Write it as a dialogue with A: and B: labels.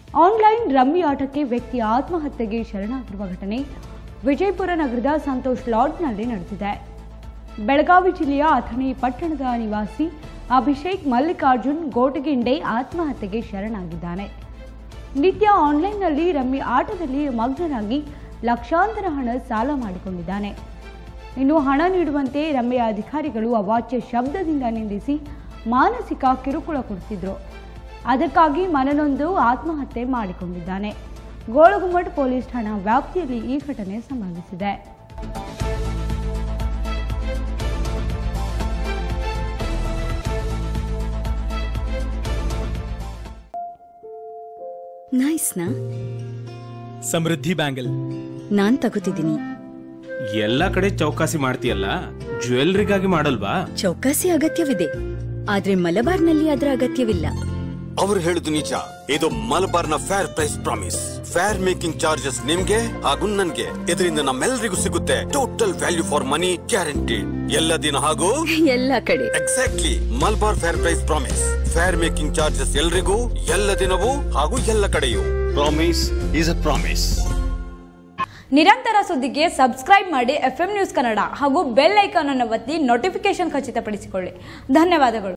A: Online rummy ಆಟಕ್ಕೆ ವ್ಯಕ್ತಿ ಆತ್ಮಹತ್ಯೆಗೆ ಶರಣಾಗಿರುವ ಘಟನೆ ವಿಜಯಪುರ ನಗರದ ಸಂತೋಷ್ ಲಾಡ್ಜ್ನಲ್ಲಿ ನಡೆದಿದೆ. ಬೆಳಗಾವಿ ಜಿಲ್ಲೆಯ ಅಥಣಿ ಪಟ್ಟಣದ ನಿವಾಸಿ ಅಭಿಷೇಕ್ ಮಲ್ಲಿಕಾರ್ಜುನ್ ಗೋಟಗಿಂಡೆ ಆತ್ಮಹತ್ಯೆಗೆ ಶರಣಾಗಿದ್ದಾನೆ. ನಿತ್ಯ ಆನ್ಲೈನ್ನಲ್ಲಿ ರಮ್ಮಿ ಆಟದಲ್ಲಿ ಮಗ್ನನಾಗಿ ಲಕ್ಷಾಂತರ ಹಣ ಸಾಲ ಮಾಡಿಕೊಂಡಿದ್ದಾನೆ. ಇನ್ನು ಹಣ ನೀಡುವಂತೆ ರಮ್ಯ ಅಧಿಕಾರಿಗಳು ಅವಾಚ್ಯ ಶಬ್ದದಿಂದ ನಿಂದಿಸಿ ಮಾನಸಿಕ ಕಿರುಕುಳ ಕೊಡುತ್ತಿದ್ದರು. ಅದಕ್ಕಾಗಿ ಮನನೊಂದು ಆತ್ಮಹತ್ಯೆ ಮಾಡಿಕೊಂಡಿದ್ದಾನೆ. ಗೋಳಗುಮ್ಮಟ್ ಪೊಲೀಸ್ ಠಾಣಾ ವ್ಯಾಪ್ತಿಯಲ್ಲಿ ಈ ಘಟನೆ ಸಂಭವಿಸಿದೆ.
B: ನೈಸ್ನಾ?
C: ಸಮೃದ್ಧಿ ಬ್ಯಾಂಗಲ್
B: ನಾನ್ ತಗೋತಿದ್ದೀನಿ.
D: ಎಲ್ಲ ಕಡೆ ಚೌಕಾಸಿ ಮಾಡ್ತೀಯಲ್ಲ, ಜ್ಯುವೆಲ್ರಿಗಾಗಿ ಮಾಡಲ್ವಾ?
B: ಚೌಕಾಸಿ ಅಗತ್ಯವಿದೆ, ಆದ್ರೆ ಮಲಬಾರ್ನಲ್ಲಿ ಅದರ ಅಗತ್ಯವಿಲ್ಲ.
E: ಅವರು ಹೇಳುದು ನಿಜ. ಇದು ಮಲಬಾರ್ನ fair price promise. Fair making charges ನಿಮ್ಗೆ ಹಾಗೂ ನನ್ಗೆ. ಇದರಿಂದ ನಮ್ಮೆಲ್ಲರಿಗೂ ಸಿಗುತ್ತೆ total value for money guaranteed. ಎಲ್ಲ ದಿನ ಹಾಗೂ
B: ಎಲ್ಲ ಕಡೆ.
E: Exactly. Malabar fair price promise. Fair making charges ಎಲ್ರಿಗೂ, ಎಲ್ಲ ದಿನವೂ ಹಾಗೂ ಎಲ್ಲ ಕಡೆಯೂ. Promise is a promise.
A: ನಿರಂತರ ಸುದ್ದಿಗೆ ಸಬ್ಸ್ಕ್ರೈಬ್ ಮಾಡಿ FM ನ್ಯೂಸ್ ಕನ್ನಡ ಹಾಗೂ ಬೆಲ್ ಐಕಾನ್ ಅನ್ನು ಒತ್ತಿ ನೋಟಿಫಿಕೇಶನ್ ಖಚಿತಪಡಿಸಿಕೊಳ್ಳಿ. ಧನ್ಯವಾದಗಳು.